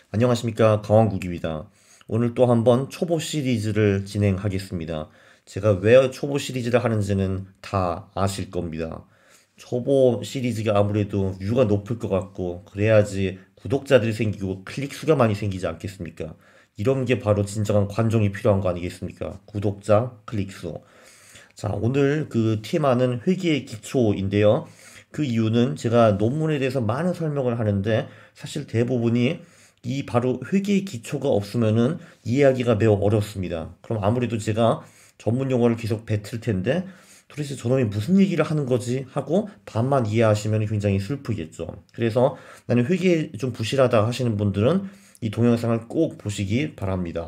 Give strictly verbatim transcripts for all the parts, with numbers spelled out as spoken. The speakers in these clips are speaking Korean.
안녕하십니까, 강원국입니다. 오늘 또 한번 초보 시리즈를 진행하겠습니다. 제가 왜 초보 시리즈를 하는지는 다 아실 겁니다. 초보 시리즈가 아무래도 뷰가 높을 것 같고 그래야지 구독자들이 생기고 클릭 수가 많이 생기지 않겠습니까? 이런 게 바로 진정한 관종이 필요한 거 아니겠습니까? 구독자, 클릭 수. 자, 오늘 그 테마는 회계의 기초인데요. 그 이유는 제가 논문에 대해서 많은 설명을 하는데 사실 대부분이 이 바로 회계의 기초가 없으면은 이해하기가 매우 어렵습니다. 그럼 아무래도 제가 전문 용어를 계속 뱉을 텐데 도대체 저놈이 무슨 얘기를 하는 거지 하고 반만 이해하시면 굉장히 슬프겠죠. 그래서 나는 회계에 좀 부실하다 하시는 분들은 이 동영상을 꼭 보시기 바랍니다.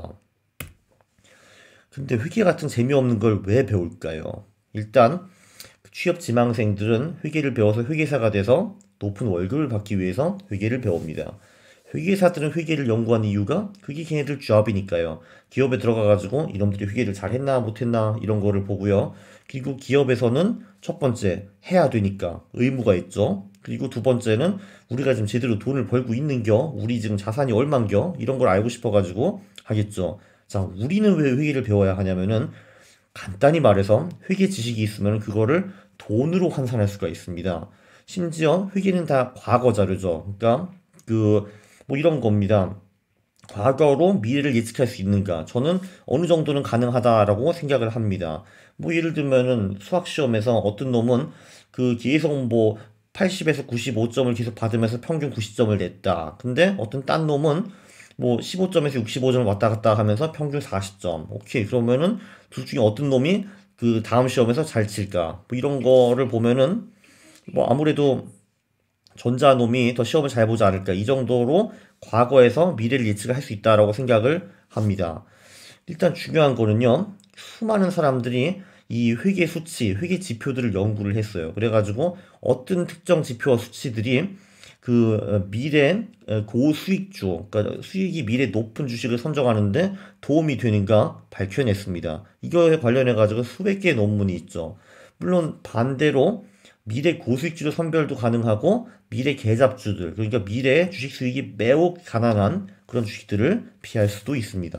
근데 회계 같은 재미없는 걸 왜 배울까요? 일단 취업 지망생들은 회계를 배워서 회계사가 돼서 높은 월급을 받기 위해서 회계를 배웁니다. 회계사들은 회계를 연구한 이유가 그게 걔네들 잡이니까요. 기업에 들어가가지고 이놈들이 회계를 잘했나 못했나 이런 거를 보고요. 그리고 기업에서는 첫 번째 해야 되니까 의무가 있죠. 그리고 두 번째는 우리가 지금 제대로 돈을 벌고 있는겨, 우리 지금 자산이 얼만겨 이런 걸 알고 싶어가지고 하겠죠. 자, 우리는 왜 회계를 배워야 하냐면은 간단히 말해서 회계 지식이 있으면 그거를 돈으로 환산할 수가 있습니다. 심지어 회계는 다 과거 자료죠. 그러니까 그 뭐 이런 겁니다. 과거로 미래를 예측할 수 있는가? 저는 어느 정도는 가능하다라고 생각을 합니다. 뭐 예를 들면은 수학 시험에서 어떤 놈은 그 계속 뭐 팔십에서 구십오 점을 계속 받으면서 평균 구십 점을 냈다. 근데 어떤 딴 놈은 뭐 십오 점에서 육십오 점을 왔다 갔다 하면서 평균 사십 점. 오케이. 그러면은 둘 중에 어떤 놈이 그 다음 시험에서 잘 칠까? 뭐 이런 거를 보면은 뭐 아무래도 전자놈이 더 시험을 잘 보지 않을까. 이 정도로 과거에서 미래를 예측할 수 있다라고 생각을 합니다. 일단 중요한 거는요. 수많은 사람들이 이 회계 수치, 회계 지표들을 연구를 했어요. 그래가지고 어떤 특정 지표와 수치들이 그 어, 미래 어, 고수익주, 그러니까 수익이 미래 높은 주식을 선정하는데 도움이 되는가 밝혀냈습니다. 이거에 관련해 가지고 수백 개의 논문이 있죠. 물론 반대로 미래 고수익주로 선별도 가능하고 미래 계잡주들, 그러니까 미래 주식 수익이 매우 가난한 그런 주식들을 피할 수도 있습니다.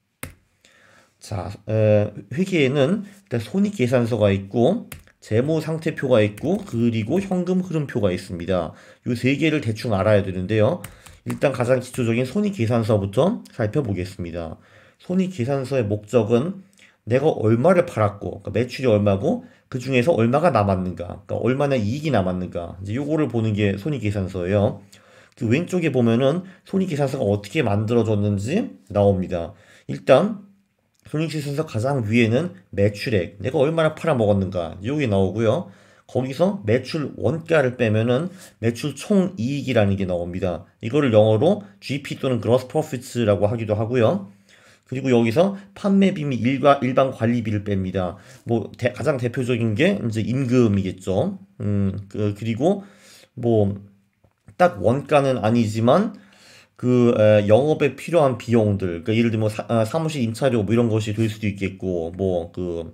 자, 에, 회계에는 일단 손익계산서가 있고 재무상태표가 있고 그리고 현금 흐름표가 있습니다. 이 세 개를 대충 알아야 되는데요. 일단 가장 기초적인 손익계산서부터 살펴보겠습니다. 손익계산서의 목적은 내가 얼마를 팔았고, 그러니까 매출이 얼마고 그 중에서 얼마가 남았는가, 그러니까 얼마나 이익이 남았는가, 이제 요거를 보는 게 손익계산서예요. 그 왼쪽에 보면은 손익계산서가 어떻게 만들어졌는지 나옵니다. 일단 손익지수에서 가장 위에는 매출액, 내가 얼마나 팔아먹었는가, 여기 나오고요. 거기서 매출 원가를 빼면은 매출 총이익이라는 게 나옵니다. 이거를 영어로 지피 또는 Gross Profits라고 하기도 하고요. 그리고 여기서 판매비 및 일과 일반 관리비를 뺍니다. 뭐 대- 가장 대표적인 게 이제 임금이겠죠. 음, 그, 그리고 뭐 딱 원가는 아니지만 그 에, 영업에 필요한 비용들, 그러니까 예를 들면 사, 아, 사무실 임차료 뭐 이런 것이 될 수도 있겠고, 뭐그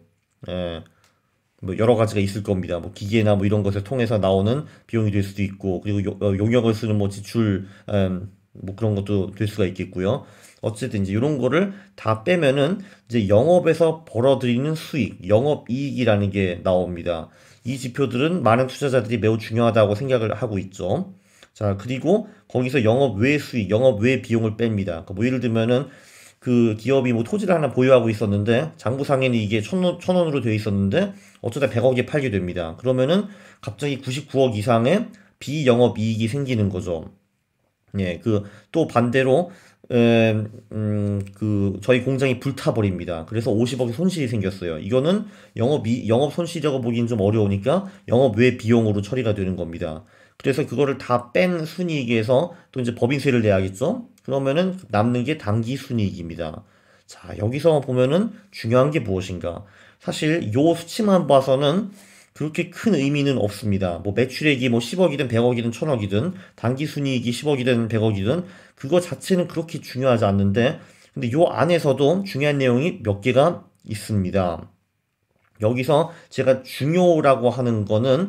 뭐 여러 가지가 있을 겁니다. 뭐 기계나 뭐 이런 것을 통해서 나오는 비용이 될 수도 있고, 그리고 요- 어, 용역을 쓰는 뭐 지출, 음, 뭐 그런 것도 될 수가 있겠고요. 어쨌든 이제 이런 거를 다 빼면은 이제 영업에서 벌어들이는 수익, 영업이익이라는 게 나옵니다. 이 지표들은 많은 투자자들이 매우 중요하다고 생각을 하고 있죠. 자, 그리고 거기서 영업 외 수익, 영업 외 비용을 뺍니다. 그러니까 뭐 예를 들면은 그 기업이 뭐 토지를 하나 보유하고 있었는데 장부상에는 이게 천 원, 천 원으로 되어 있었는데 어쩌다 백억에 팔게 됩니다. 그러면은 갑자기 구십구억 이상의 비영업이익이 생기는 거죠. 예, 그 또 반대로 에, 음, 그 저희 공장이 불타버립니다. 그래서 오십억의 손실이 생겼어요. 이거는 영업이 영업 손실이라고 보기엔 좀 어려우니까 영업 외 비용으로 처리가 되는 겁니다. 그래서 그거를 다 뺀 순이익에서 또 이제 법인세를 내야겠죠? 그러면은 남는 게 당기 순이익입니다. 자, 여기서 보면은 중요한 게 무엇인가? 사실 요 수치만 봐서는 그렇게 큰 의미는 없습니다. 뭐 매출액이 뭐 십억이든 백억이든 천억이든 당기순이익이 십억이든 백억이든 그거 자체는 그렇게 중요하지 않는데 근데 요 안에서도 중요한 내용이 몇 개가 있습니다. 여기서 제가 중요라고 하는 거는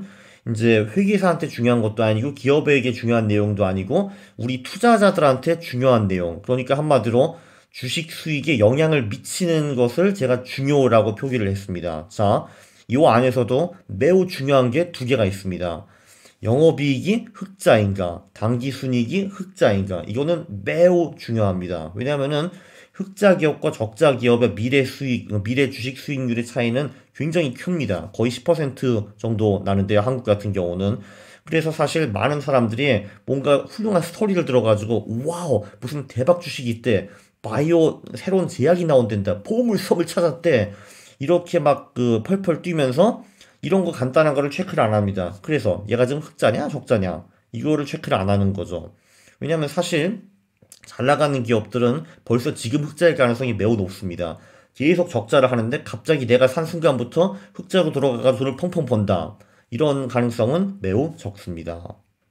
이제 회계사한테 중요한 것도 아니고 기업에게 중요한 내용도 아니고 우리 투자자들한테 중요한 내용. 그러니까 한마디로 주식 수익에 영향을 미치는 것을 제가 중요라고 표기를 했습니다. 자, 이 안에서도 매우 중요한 게 두 개가 있습니다. 영업이익이 흑자인가, 당기순이익이 흑자인가. 이거는 매우 중요합니다. 왜냐하면은 흑자 기업과 적자 기업의 미래 수익, 미래 주식 수익률의 차이는 굉장히 큽니다. 거의 십 퍼센트 정도 나는데요. 한국 같은 경우는. 그래서 사실 많은 사람들이 뭔가 훌륭한 스토리를 들어가지고 와우 무슨 대박 주식이 있대. 바이오 새로운 제약이 나온댄다. 보물섬을 찾았대. 이렇게 막 그 펄펄 뛰면서 이런 거 간단한 거를 체크를 안 합니다. 그래서 얘가 지금 흑자냐 적자냐 이거를 체크를 안 하는 거죠. 왜냐하면 사실 잘 나가는 기업들은 벌써 지금 흑자일 가능성이 매우 높습니다. 계속 적자를 하는데 갑자기 내가 산 순간부터 흑자로 들어가서 돈을 펑펑 번다. 이런 가능성은 매우 적습니다.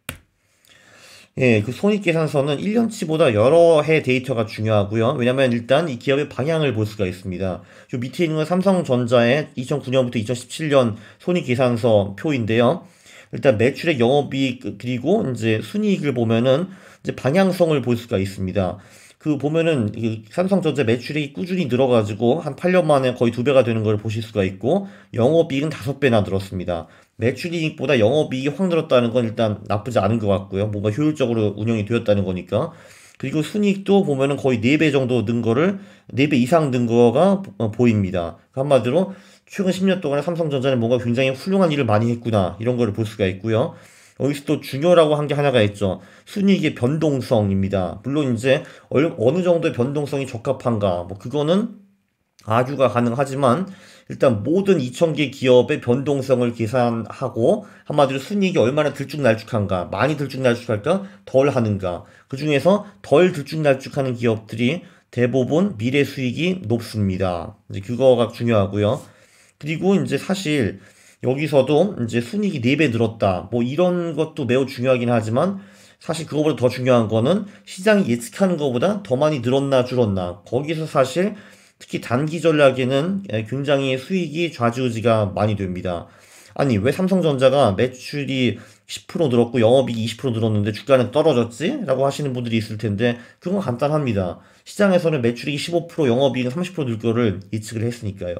예, 그 손익계산서는 일 년치보다 여러 해 데이터가 중요하고요. 왜냐면 일단 이 기업의 방향을 볼 수가 있습니다. 요 밑에 있는 건 삼성전자의 이천구 년부터 이천십칠 년 손익계산서 표인데요. 일단 매출액, 영업이익 그리고 이제 순이익을 보면은 이제 방향성을 볼 수가 있습니다. 그 보면은 이 삼성전자 매출액이 꾸준히 늘어가지고 한 팔 년 만에 거의 두 배가 되는 걸 보실 수가 있고 영업이익은 다섯 배나 늘었습니다. 매출이익보다 영업이익이 확 늘었다는 건 일단 나쁘지 않은 것 같고요. 뭔가 효율적으로 운영이 되었다는 거니까. 그리고 순이익도 보면은 거의 네 배 정도 는 거를 네 배 이상 는 거가 보입니다. 한마디로 최근 십 년 동안에 삼성전자는 뭔가 굉장히 훌륭한 일을 많이 했구나 이런 거를 볼 수가 있고요. 여기서 또 중요라고 한 게 하나가 있죠. 순이익의 변동성입니다. 물론 이제 어느 정도의 변동성이 적합한가 뭐 그거는 아주가 가능하지만 일단 모든 이천 개 기업의 변동성을 계산하고 한마디로 순이익이 얼마나 들쭉날쭉한가 많이 들쭉날쭉할까 덜 하는가 그 중에서 덜 들쭉날쭉하는 기업들이 대부분 미래 수익이 높습니다. 이제 그거가 중요하고요. 그리고 이제 사실 여기서도 이제 순이익이 네 배 늘었다 뭐 이런 것도 매우 중요하긴 하지만 사실 그거보다 더 중요한 거는 시장이 예측하는 것보다 더 많이 늘었나 줄었나 거기서 사실 특히 단기 전략에는 굉장히 수익이 좌지우지가 많이 됩니다. 아니 왜 삼성전자가 매출이 십 퍼센트 늘었고 영업이익이 이십 퍼센트 늘었는데 주가는 떨어졌지? 라고 하시는 분들이 있을 텐데 그건 간단합니다. 시장에서는 매출이 십오 퍼센트 영업이익은 삼십 퍼센트 늘 거를 예측을 했으니까요.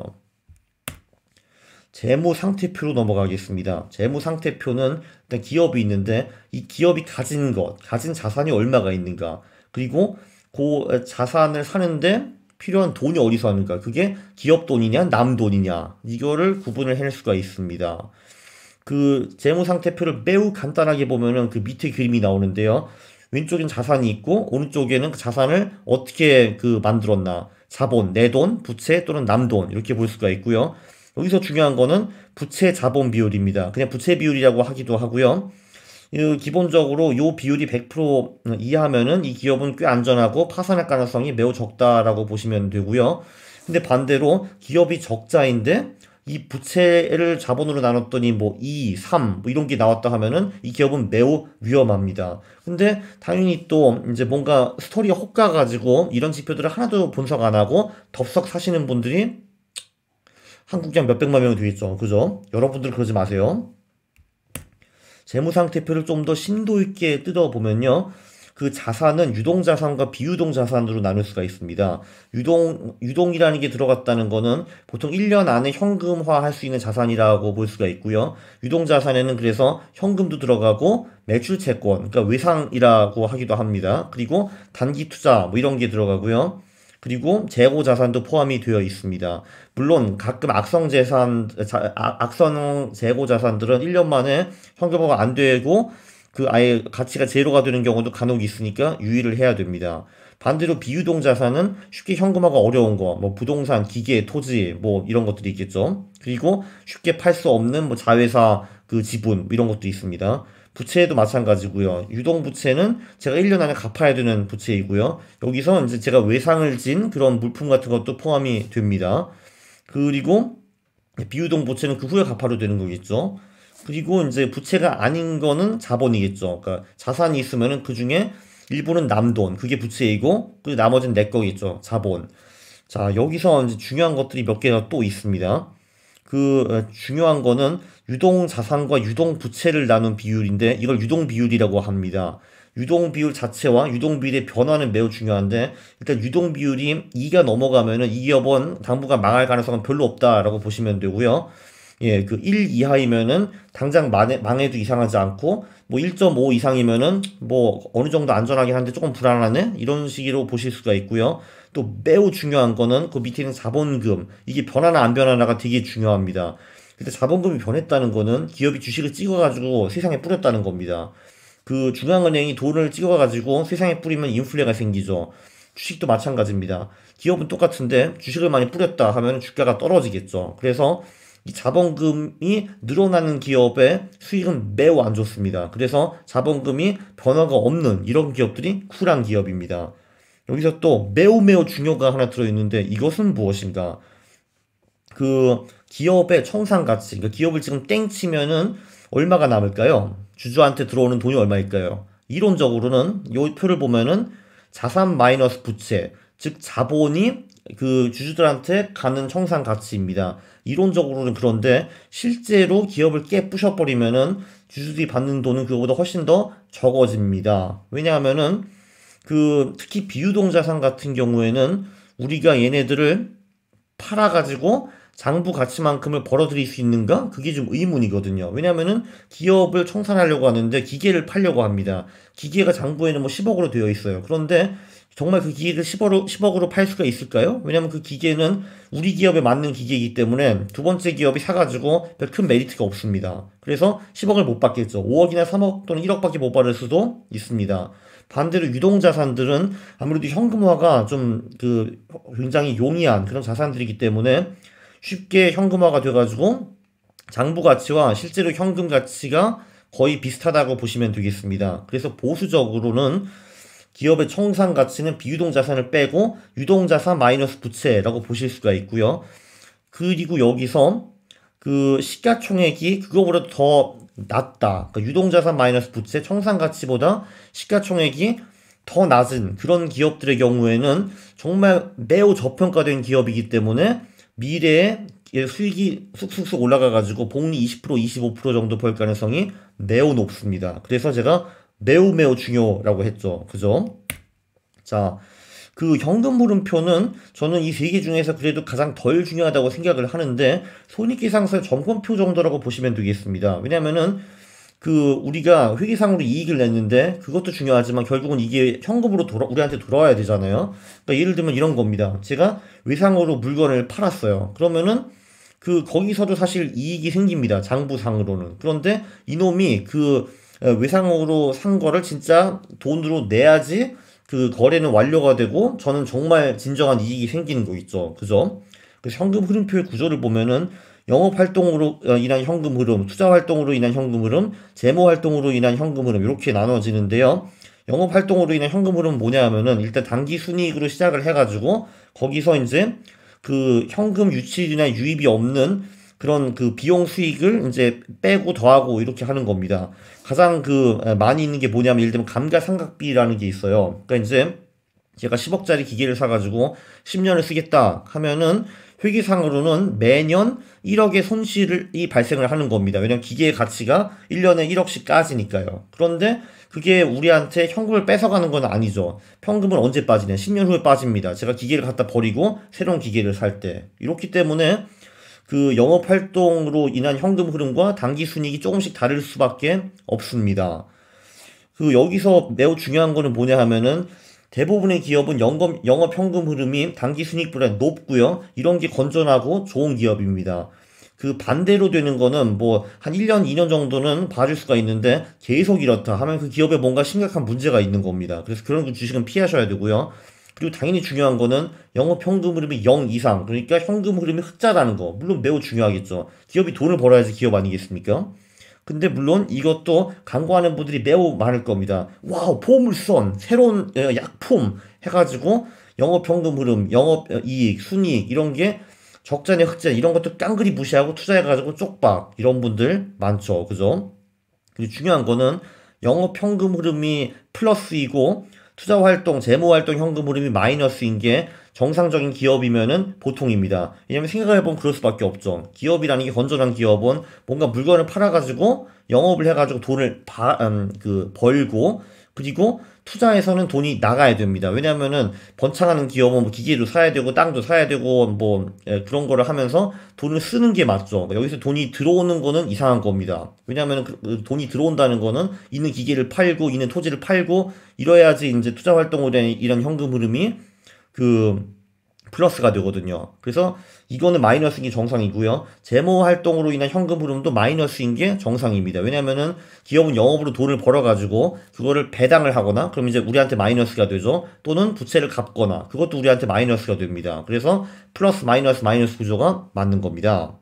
재무상태표로 넘어가겠습니다. 재무상태표는 일단 기업이 있는데 이 기업이 가진 것, 가진 자산이 얼마가 있는가 그리고 그 자산을 사는데 필요한 돈이 어디서 하는가 그게 기업 돈이냐 남 돈이냐 이거를 구분을 해낼 수가 있습니다. 그 재무상태표를 매우 간단하게 보면은 그 밑에 그림이 나오는데요. 왼쪽엔 자산이 있고 오른쪽에는 그 자산을 어떻게 그 만들었나 자본, 내 돈, 부채 또는 남 돈 이렇게 볼 수가 있고요. 여기서 중요한 거는 부채 자본 비율입니다. 그냥 부채 비율이라고 하기도 하고요. 기본적으로 요 비율이 백 퍼센트 이하면은 이 기업은 꽤 안전하고 파산할 가능성이 매우 적다라고 보시면 되고요. 근데 반대로 기업이 적자인데 이 부채를 자본으로 나눴더니 뭐 이, 삼 뭐 이런 게 나왔다 하면은 이 기업은 매우 위험합니다. 근데 당연히 또 이제 뭔가 스토리가 혹가 가지고 이런 지표들을 하나도 분석 안 하고 덥석 사시는 분들이 한국에 한 몇백만 명이 되겠죠. 그죠? 여러분들 그러지 마세요. 재무상태표를 좀 더 심도 있게 뜯어보면요. 그 자산은 유동자산과 비유동자산으로 나눌 수가 있습니다. 유동, 유동이라는 게 들어갔다는 거는 보통 일 년 안에 현금화 할 수 있는 자산이라고 볼 수가 있고요. 유동자산에는 그래서 현금도 들어가고 매출채권, 그러니까 외상이라고 하기도 합니다. 그리고 단기 투자, 뭐 이런 게 들어가고요. 그리고 재고 자산도 포함이 되어 있습니다. 물론 가끔 악성 재산, 자, 악성 재고 자산들은 일 년 만에 현금화가 안 되고 그 아예 가치가 제로가 되는 경우도 간혹 있으니까 유의를 해야 됩니다. 반대로 비유동 자산은 쉽게 현금화가 어려운 거, 뭐 부동산, 기계, 토지, 뭐 이런 것들이 있겠죠. 그리고 쉽게 팔 수 없는 뭐 자회사 그 지분 뭐 이런 것도 있습니다. 부채도 마찬가지고요. 유동부채는 제가 일 년 안에 갚아야 되는 부채이고요. 여기서 이제 제가 외상을 진 그런 물품 같은 것도 포함이 됩니다. 그리고 비유동부채는 그 후에 갚아도 되는 거겠죠. 그리고 이제 부채가 아닌 거는 자본이겠죠. 그러니까 자산이 있으면은 그 중에 일부는 남 돈, 그게 부채이고, 그 나머지는 내 거겠죠. 자본. 자, 여기서 이제 중요한 것들이 몇 개가 또 있습니다. 그 어, 중요한 거는 유동 자산과 유동 부채를 나눈 비율인데 이걸 유동 비율이라고 합니다. 유동 비율 자체와 유동 비율의 변화는 매우 중요한데 일단 유동 비율이 이가 넘어가면은 이 기업은 당분간 망할 가능성은 별로 없다라고 보시면 되고요. 예, 그 일 이하이면은 당장 망해, 망해도 이상하지 않고 뭐 일 점 오 이상이면은 뭐 어느 정도 안전하긴 한데 조금 불안하네 이런 식으로 보실 수가 있고요. 또 매우 중요한 거는 그 밑에 있는 자본금 이게 변하나 안 변하나가 되게 중요합니다. 근데 자본금이 변했다는 거는 기업이 주식을 찍어가지고 세상에 뿌렸다는 겁니다. 그 중앙은행이 돈을 찍어가지고 세상에 뿌리면 인플레가 생기죠. 주식도 마찬가지입니다. 기업은 똑같은데 주식을 많이 뿌렸다 하면 주가가 떨어지겠죠. 그래서 이 자본금이 늘어나는 기업의 수익은 매우 안 좋습니다. 그래서 자본금이 변화가 없는 이런 기업들이 쿨한 기업입니다. 여기서 또 매우 매우 중요가 하나 들어있는데 이것은 무엇인가? 그 기업의 청산가치, 그러니까 기업을 지금 땡 치면은 얼마가 남을까요? 주주한테 들어오는 돈이 얼마일까요? 이론적으로는 이 표를 보면은 자산 마이너스 부채, 즉 자본이 그 주주들한테 가는 청산 가치입니다. 이론적으로는 그런데 실제로 기업을 깨 부셔버리면은 주주들이 받는 돈은 그거보다 훨씬 더 적어집니다. 왜냐하면은 그 특히 비유동 자산 같은 경우에는 우리가 얘네들을 팔아가지고 장부 가치만큼을 벌어들일 수 있는가? 그게 좀 의문이거든요. 왜냐면은 기업을 청산하려고 하는데 기계를 팔려고 합니다. 기계가 장부에는 뭐 십억으로 되어 있어요. 그런데 정말 그 기계를 십억으로, 십억으로 팔 수가 있을까요? 왜냐면 그 기계는 우리 기업에 맞는 기계이기 때문에 두 번째 기업이 사가지고 별 큰 메리트가 없습니다. 그래서 십억을 못 받겠죠. 오억이나 삼억 또는 일억밖에 못 받을 수도 있습니다. 반대로 유동자산들은 아무래도 현금화가 좀 그 굉장히 용이한 그런 자산들이기 때문에 쉽게 현금화가 돼가지고 장부 가치와 실제로 현금 가치가 거의 비슷하다고 보시면 되겠습니다. 그래서 보수적으로는 기업의 청산 가치는 비유동 자산을 빼고 유동 자산 마이너스 부채라고 보실 수가 있고요. 그리고 여기서 그 시가총액이 그거보다 더 낮다. 그러니까 유동 자산 마이너스 부채 청산 가치보다 시가총액이 더 낮은 그런 기업들의 경우에는 정말 매우 저평가된 기업이기 때문에 미래에 수익이 쑥쑥쑥 올라가가지고 복리 이십 퍼센트 이십오 퍼센트 정도 벌 가능성이 매우 높습니다. 그래서 제가 매우 매우 중요라고 했죠. 그죠? 자, 그 현금 흐름표는 저는 이 세 개 중에서 그래도 가장 덜 중요하다고 생각을 하는데 손익계산서 점검표 정도라고 보시면 되겠습니다. 왜냐면은 그 우리가 회계상으로 이익을 냈는데 그것도 중요하지만 결국은 이게 현금으로 돌아, 우리한테 돌아와야 되잖아요. 그러니까 예를 들면 이런 겁니다. 제가 외상으로 물건을 팔았어요. 그러면은 그 거기서도 사실 이익이 생깁니다. 장부상으로는. 그런데 이놈이 그 외상으로 산 거를 진짜 돈으로 내야지 그 거래는 완료가 되고 저는 정말 진정한 이익이 생기는 거 있죠. 그죠? 그래서 현금 흐름표의 구조를 보면은 영업활동으로 인한 현금 흐름, 투자활동으로 인한 현금 흐름, 재무활동으로 인한 현금 흐름 이렇게 나눠지는데요. 영업활동으로 인한 현금 흐름은 뭐냐 하면은 일단 당기순이익으로 시작을 해가지고 거기서 이제 그 현금 유출이나 유입이 없는 그런 그 비용 수익을 이제 빼고 더하고 이렇게 하는 겁니다. 가장 그 많이 있는 게 뭐냐면 예를 들면 감가상각비라는 게 있어요. 그러니까 이제 제가 십억짜리 기계를 사가지고 십 년을 쓰겠다 하면은 회계상으로는 매년 일억의 손실이 발생을 하는 겁니다. 왜냐면 기계의 가치가 일 년에 일억씩 까지니까요. 그런데 그게 우리한테 현금을 뺏어가는 건 아니죠. 현금은 언제 빠지냐? 십 년 후에 빠집니다. 제가 기계를 갖다 버리고 새로운 기계를 살 때. 이렇기 때문에 그 영업활동으로 인한 현금 흐름과 당기순이익이 조금씩 다를 수밖에 없습니다. 그 여기서 매우 중요한 거는 뭐냐 하면은 대부분의 기업은 영업, 영업 현금 흐름이 당기순이익보다 높고요. 이런 게 건전하고 좋은 기업입니다. 그 반대로 되는 거는 뭐 한 일 년, 이 년 정도는 봐줄 수가 있는데 계속 이렇다 하면 그 기업에 뭔가 심각한 문제가 있는 겁니다. 그래서 그런 주식은 피하셔야 되고요. 그리고 당연히 중요한 거는 영업 현금 흐름이 영 이상, 그러니까 현금 흐름이 흑자라는 거. 물론 매우 중요하겠죠. 기업이 돈을 벌어야지 기업 아니겠습니까? 근데 물론 이것도 간과하는 분들이 매우 많을 겁니다. 와우, 보물선, 새로운 약품 해가지고 영업 현금 흐름, 영업 이익, 순이익 이런 게 적자냐 흑자 이런 것도 깡그리 무시하고 투자해가지고 쪽박 이런 분들 많죠. 그죠? 그리고 중요한 거는 영업 현금 흐름이 플러스이고 투자활동, 재무활동 현금 흐름이 마이너스인 게 정상적인 기업이면은 보통입니다. 왜냐면 생각해보면 그럴 수밖에 없죠. 기업이라는 게 건전한 기업은 뭔가 물건을 팔아가지고 영업을 해가지고 돈을 바, 음, 그 벌고 그리고 투자해서는 돈이 나가야 됩니다. 왜냐면은 번창하는 기업은 뭐 기계도 사야 되고 땅도 사야 되고 뭐 예, 그런 거를 하면서 돈을 쓰는 게 맞죠. 여기서 돈이 들어오는 거는 이상한 겁니다. 왜냐면은 그, 그 돈이 들어온다는 거는 있는 기계를 팔고 있는 토지를 팔고 이래야지 이제 투자 활동을 해 이런 현금 흐름이 그 플러스가 되거든요. 그래서 이거는 마이너스인 게 정상이고요. 재무 활동으로 인한 현금 흐름도 마이너스인 게 정상입니다. 왜냐면은 기업은 영업으로 돈을 벌어가지고 그거를 배당을 하거나 그럼 이제 우리한테 마이너스가 되죠. 또는 부채를 갚거나 그것도 우리한테 마이너스가 됩니다. 그래서 플러스 마이너스 마이너스 구조가 맞는 겁니다.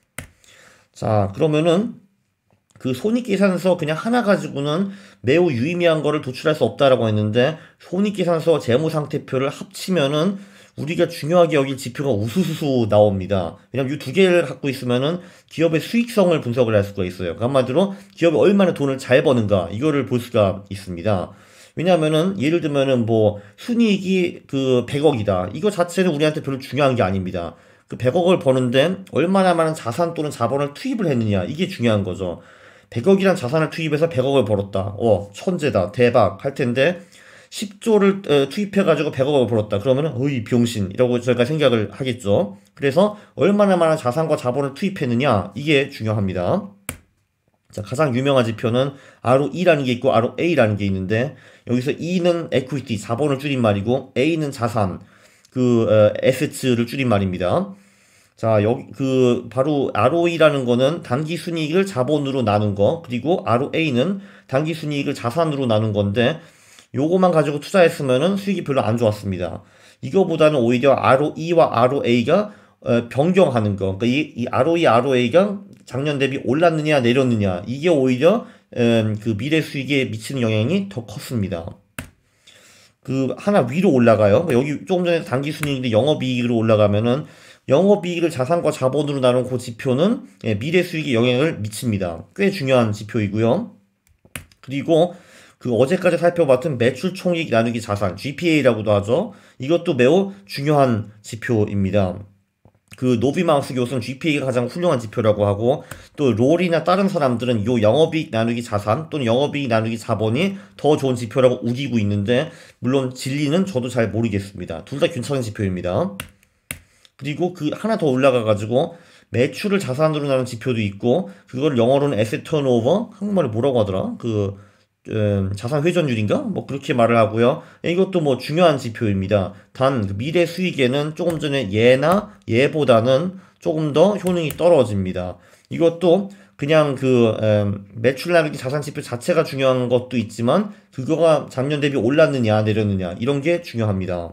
자, 그러면은 그 손익계산서 그냥 하나 가지고는 매우 유의미한 거를 도출할 수 없다라고 했는데 손익계산서 재무상태표를 합치면은 우리가 중요하게 여길 지표가 우수수수 나옵니다. 왜냐면 이 두 개를 갖고 있으면은 기업의 수익성을 분석을 할 수가 있어요. 그 한마디로 기업이 얼마나 돈을 잘 버는가 이거를 볼 수가 있습니다. 왜냐면은 예를 들면은 뭐 순이익이 그 백억이다. 이거 자체는 우리한테 별로 중요한 게 아닙니다. 그 백억을 버는데 얼마나 많은 자산 또는 자본을 투입을 했느냐 이게 중요한 거죠. 백억이란 자산을 투입해서 백억을 벌었다. 어, 천재다. 대박. 할 텐데 십 조를 투입해가지고 백억을 벌었다. 그러면은 어이 병신이라고 저희가 생각을 하겠죠. 그래서 얼마나 많은 자산과 자본을 투입했느냐 이게 중요합니다. 자, 가장 유명한 지표는 알오이라는 게 있고 알오에이라는 게 있는데 여기서 E는 equity 자본을 줄인 말이고 A는 자산 그 어, assets를 줄인 말입니다. 자, 여기 그 바로 알오이라는 거는 단기 순이익을 자본으로 나눈 거 그리고 알오에이는 단기 순이익을 자산으로 나눈 건데 요거만 가지고 투자했으면은 수익이 별로 안 좋았습니다. 이거보다는 오히려 알오이와 알오에이가 어, 변경하는 거. 그러니까 이, 이 알오이, 알오에이가 작년 대비 올랐느냐 내렸느냐 이게 오히려 음, 그 미래 수익에 미치는 영향이 더 컸습니다. 그 하나 위로 올라가요. 여기 조금 전에 단기 순이익인데 영업이익으로 올라가면은 영업이익을 자산과 자본으로 나눈 그 지표는 예, 미래 수익에 영향을 미칩니다. 꽤 중요한 지표이고요. 그리고 그 어제까지 살펴봤던 매출 총이익 나누기 자산 지피에이라고도 하죠. 이것도 매우 중요한 지표입니다. 그 노비마우스 교수는 지피에이가 가장 훌륭한 지표라고 하고 또 롤이나 다른 사람들은 요 영업이익 나누기 자산 또는 영업이익 나누기 자본이 더 좋은 지표라고 우기고 있는데 물론 진리는 저도 잘 모르겠습니다. 둘 다 괜찮은 지표입니다. 그리고 그 하나 더 올라가 가지고 매출을 자산으로 나눈 지표도 있고 그걸 영어로는 에셋 턴오버 한국말로 뭐라고 하더라? 그 음, 자산 회전율인가? 뭐 그렇게 말을 하고요. 이것도 뭐 중요한 지표입니다. 단 미래 수익에는 조금 전에 얘나 얘보다는 조금 더 효능이 떨어집니다. 이것도 그냥 그 음, 매출 나누기 자산 지표 자체가 중요한 것도 있지만 그거가 작년 대비 올랐느냐 내렸느냐 이런 게 중요합니다.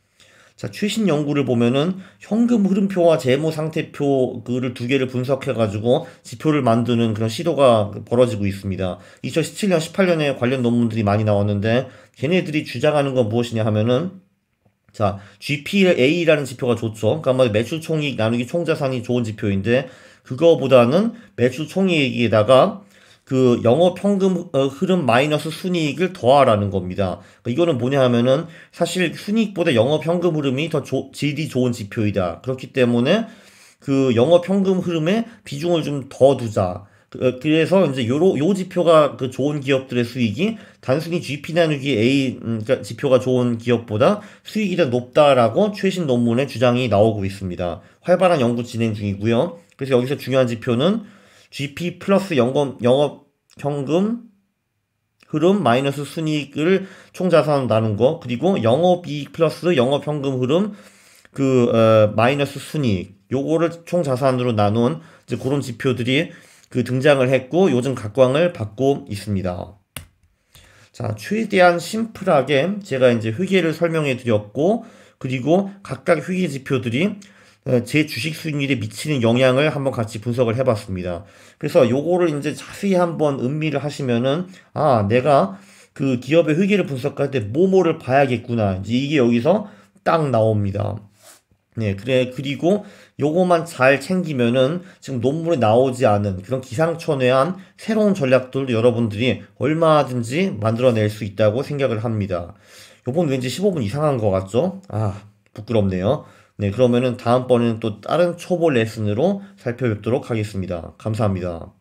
자, 최신 연구를 보면은 현금 흐름표와 재무 상태표를 두 개를 분석해가지고 지표를 만드는 그런 시도가 벌어지고 있습니다. 이천십칠 년, 십팔 년에 관련 논문들이 많이 나왔는데 걔네들이 주장하는 건 무엇이냐 하면은 자, 지피에이라는 지표가 좋죠. 그러니까 매출 총이익 나누기 총자산이 좋은 지표인데 그거보다는 매출 총이익에다가 그 영업 현금 흐름 마이너스 순이익을 더하라는 겁니다. 그러니까 이거는 뭐냐 하면은 사실 순이익보다 영업 현금 흐름이 더 조, 질이 좋은 지표이다. 그렇기 때문에 그 영업 현금 흐름에 비중을 좀 더 두자. 그래서 이제 요로 요 지표가 그 좋은 기업들의 수익이 단순히 지피 나누기 A 음, 그러니까 지표가 좋은 기업보다 수익이 더 높다라고 최신 논문의 주장이 나오고 있습니다. 활발한 연구 진행 중이고요. 그래서 여기서 중요한 지표는 지피 플러스 영업, 영업 현금 흐름 마이너스 순이익을 총자산으로 나눈 거 그리고 영업이익 플러스 영업 현금 흐름 그 어, 마이너스 순이익 요거를 총자산으로 나눈 이제 그런 지표들이 그 등장을 했고 요즘 각광을 받고 있습니다. 자, 최대한 심플하게 제가 이제 회계를 설명해 드렸고 그리고 각각 회계 지표들이 제 주식 수익률에 미치는 영향을 한번 같이 분석을 해봤습니다. 그래서 요거를 이제 자세히 한번 음미를 하시면은 아 내가 그 기업의 회계를 분석할 때 뭐뭐를 봐야겠구나 이제 이게 여기서 딱 나옵니다. 네, 그래 그리고 요거만 잘 챙기면은 지금 논문에 나오지 않은 그런 기상천외한 새로운 전략들도 여러분들이 얼마든지 만들어낼 수 있다고 생각을 합니다. 요번 왠지 십오 분 이상한 것 같죠? 아. 부끄럽네요. 네, 그러면은 다음번에는 또 다른 초보 레슨으로 살펴뵙도록 하겠습니다. 감사합니다.